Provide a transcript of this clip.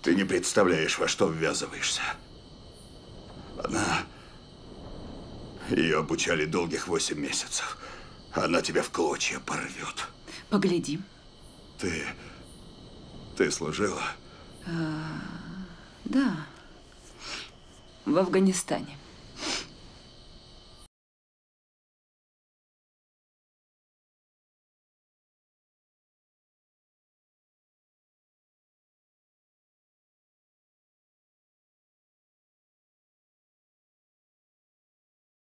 Ты не представляешь, во что ввязываешься. Ее обучали долгих 8 месяцев. Она тебя в клочья порвет. Поглядим. Ты служила? Да. В Афганистане.